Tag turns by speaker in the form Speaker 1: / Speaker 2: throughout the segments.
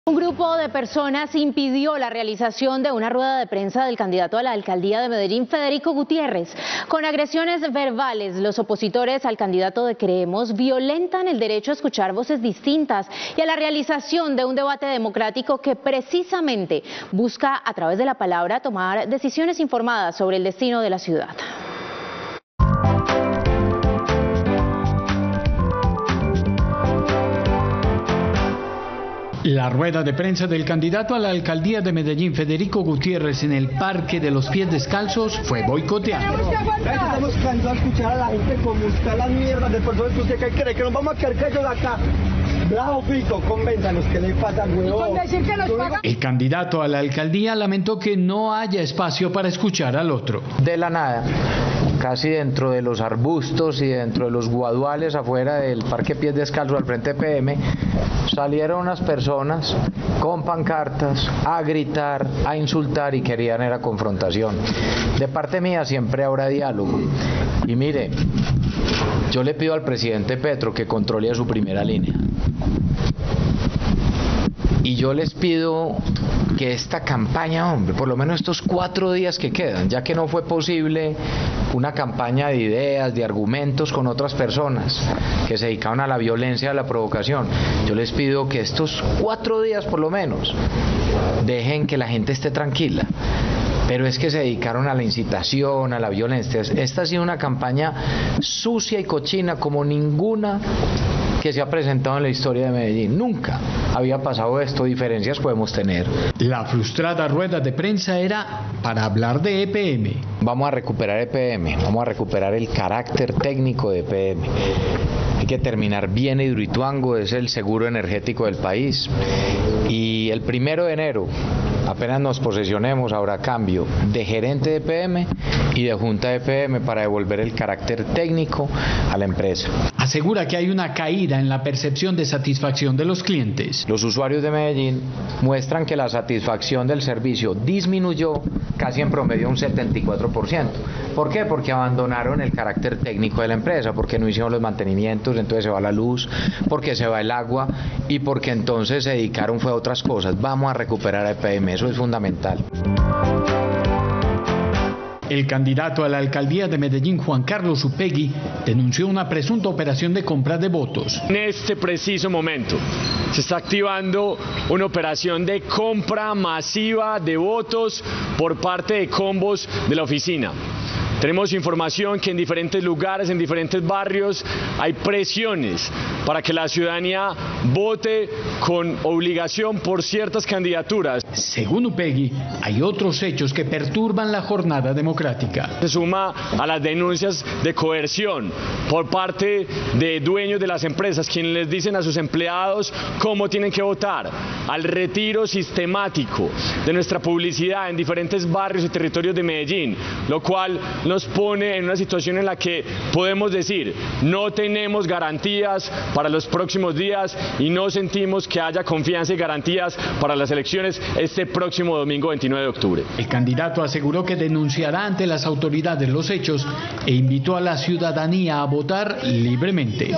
Speaker 1: Un grupo de personas impidió la realización de una rueda de prensa del candidato a la alcaldía de Medellín, Federico Gutiérrez. Con agresiones verbales, los opositores al candidato de Creemos violentan el derecho a escuchar voces distintas y a la realización de un debate democrático que precisamente busca, a través de la palabra, tomar decisiones informadas sobre el destino de la ciudad.
Speaker 2: La rueda de prensa del candidato a la alcaldía de Medellín, Federico Gutiérrez, en el Parque de los Pies Descalzos, fue boicoteada.
Speaker 3: Estamos cansados de escuchar a la gente como está las mierdas de personas que usted cree que nos vamos a quedar callados acá. Bravo, Pico, convénzanos qué le pasa, huevón.
Speaker 2: El candidato a la alcaldía lamentó que no haya espacio para escuchar al otro.
Speaker 4: De la nada, casi dentro de los arbustos y dentro de los guaduales afuera del Parque Pies Descalzos al frente de PM, salieron unas personas con pancartas a gritar, a insultar y querían era confrontación. De parte mía siempre habrá diálogo. Y mire, yo le pido al presidente Petro que controle a su primera línea. Y yo les pido que esta campaña, hombre, por lo menos estos 4 días que quedan, ya que no fue posible una campaña de ideas, de argumentos con otras personas que se dedicaban a la violencia, a la provocación, yo les pido que estos 4 días por lo menos dejen que la gente esté tranquila. Pero es que se dedicaron a la incitación, a la violencia. Esta ha sido una campaña sucia y cochina como ninguna que se ha presentado en la historia de Medellín. Nunca había pasado esto, diferencias podemos tener.
Speaker 2: La frustrada rueda de prensa era para hablar de EPM.
Speaker 4: Vamos a recuperar EPM, vamos a recuperar el carácter técnico de EPM. Hay que terminar bien. Hidroituango es el seguro energético del país. Y el 1 de enero, apenas nos posesionemos, habrá cambio de gerente de EPM y de junta de EPM para devolver el carácter técnico a la empresa.
Speaker 2: Asegura que hay una caída en la percepción de satisfacción de los clientes.
Speaker 4: Los usuarios de Medellín muestran que la satisfacción del servicio disminuyó casi en promedio un 74%. ¿Por qué? Porque abandonaron el carácter técnico de la empresa, porque no hicieron los mantenimientos, entonces se va la luz, porque se va el agua y porque entonces se dedicaron fue a otras cosas. Vamos a recuperar a EPM, eso es fundamental.
Speaker 2: El candidato a la alcaldía de Medellín, Juan Carlos Upegui, denunció una presunta operación de compra de votos.
Speaker 5: En este preciso momento se está activando una operación de compra masiva de votos por parte de combos de la oficina. Tenemos información que en diferentes lugares, en diferentes barrios, hay presiones para que la ciudadanía vote con obligación por ciertas candidaturas.
Speaker 2: Según Upegui, hay otros hechos que perturban la jornada democrática.
Speaker 5: Se suma a las denuncias de coerción por parte de dueños de las empresas, quienes les dicen a sus empleados cómo tienen que votar, al retiro sistemático de nuestra publicidad en diferentes barrios y territorios de Medellín, lo cual nos pone en una situación en la que podemos decir no tenemos garantías para los próximos días y no sentimos que haya confianza y garantías para las elecciones este próximo domingo 29 de octubre.
Speaker 2: El candidato aseguró que denunciará ante las autoridades los hechos e invitó a la ciudadanía a votar libremente.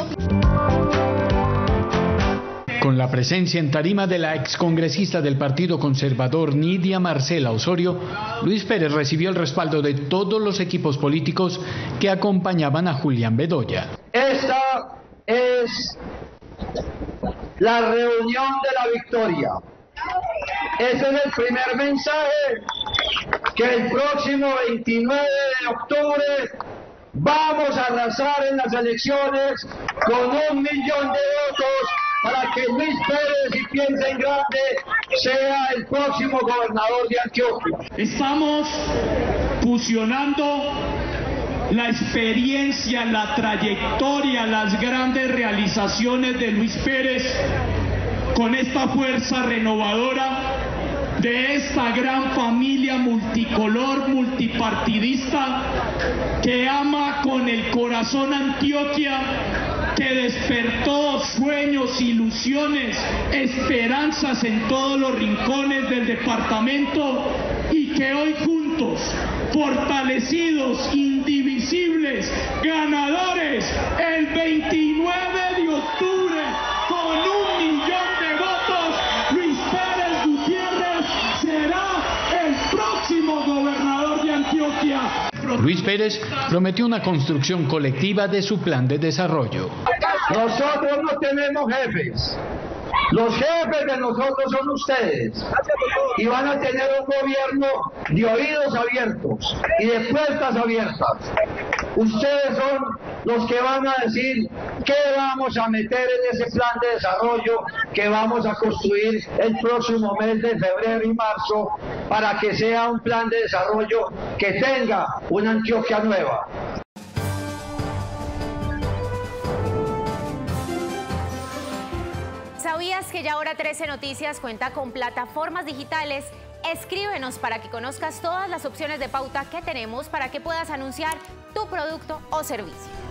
Speaker 2: Con la presencia en tarima de la excongresista del Partido Conservador Nidia Marcela Osorio, Luis Pérez recibió el respaldo de todos los equipos políticos que acompañaban a Julián Bedoya.
Speaker 3: Esta es la reunión de la victoria. Ese es el primer mensaje, que el próximo 29 de octubre vamos a arrasar en las elecciones con 1 millón de votos para que Luis Pérez, si piensa en grande, sea el próximo gobernador de Antioquia.
Speaker 6: Estamos fusionando la experiencia, la trayectoria, las grandes realizaciones de Luis Pérez con esta fuerza renovadora de esta gran familia multicolor, multipartidista, que ama con el corazón Antioquia, que despertó sueños, ilusiones, esperanzas en todos los rincones del departamento y que hoy juntos, fortalecidos, indivisibles, ganadores, el 29 de octubre, con 1 millón de votos, Luis Pérez
Speaker 2: Luis Pérez prometió una construcción colectiva de su plan de desarrollo.
Speaker 3: Nosotros no tenemos jefes. Los jefes de nosotros son ustedes y van a tener un gobierno de oídos abiertos y de puertas abiertas. Ustedes son los que van a decir qué vamos a meter en ese plan de desarrollo que vamos a construir el próximo mes de febrero y marzo para que sea un plan de desarrollo que tenga una Antioquia nueva.
Speaker 1: ¿Sabías que ya ahora 13 Noticias cuenta con plataformas digitales? Escríbenos para que conozcas todas las opciones de pauta que tenemos para que puedas anunciar tu producto o servicio.